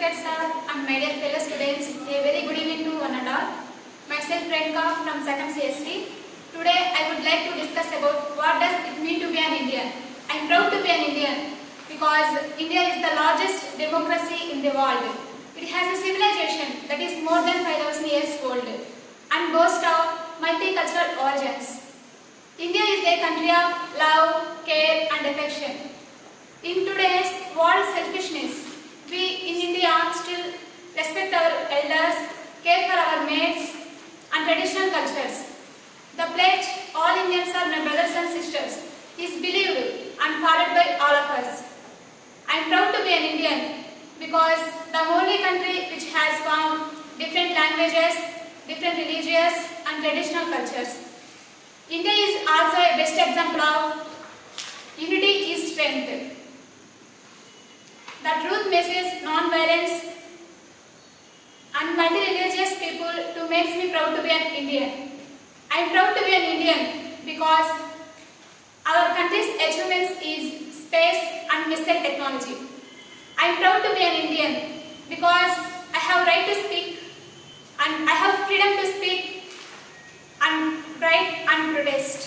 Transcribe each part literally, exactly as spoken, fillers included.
respected sir and my dear fellow students, a very good evening to one and all. Myself Renuka from second C S E. Today I would like to discuss about what does it mean to be an Indian. I am proud to be an Indian because India is the largest democracy in the world. It has a civilization that is more than five thousand years old and boasts of multicultural origins. India is a country of love, care and affection. In today's world selfishness, we in India still respect our elders, care for our mates and traditional cultures. The pledge, all Indians are my brothers and sisters, is believed and followed by all of us. I am proud to be an Indian because the only country which has found different languages, different religious and traditional cultures. India is also a best example of unity is strength. The truth message non-violence and multi-religious people to makes me proud to be an Indian. I am proud to be an Indian because our country's achievements is space and missile technology. I am proud to be an Indian because I have right to speak and I have freedom to speak and write and protest.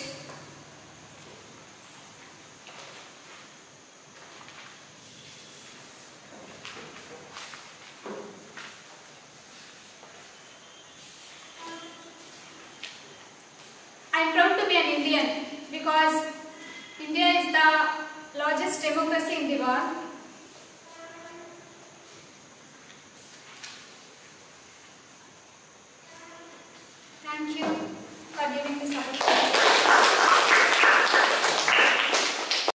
I am proud to be an Indian because India is the largest democracy in the world.